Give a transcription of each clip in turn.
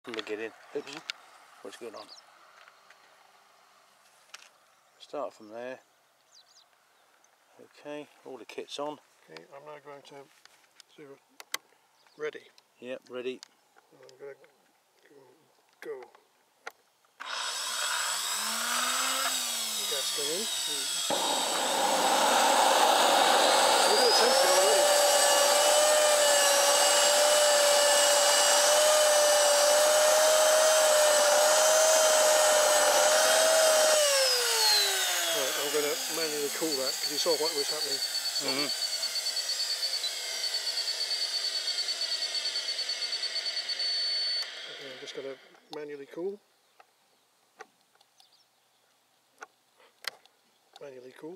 From the beginning. Oops. What's going on? Start from there. Okay, all the kit's on. Okay, I'm now going to zero. Ready. Yep, ready. I'm going to go. Gas going in. Look at the temperature already. Right, I'm going to manually cool that because you saw what was happening. Okay, I'm just going to manually cool. Manually cool.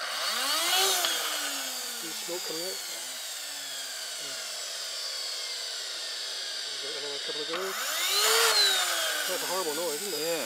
See smoke coming out. Give it another couple of goes. That's a horrible noise, isn't it? Yeah.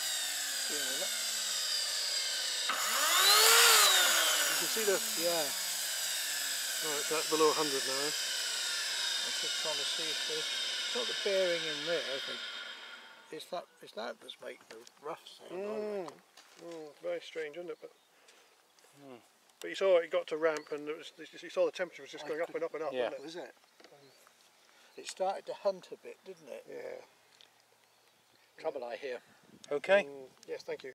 You can see the... Yeah. Right, so that's below 100 now. I'm just trying to see if it's not the bearing in there, I think. It's that that's making the rough sound. Very strange, isn't it? But you saw it got to ramp, and it was, you saw the temperature was just going up and up and up, yeah. wasn't it? Was it? It started to hunt a bit, didn't it? Yeah. Trouble I hear. Okay. Yes, thank you.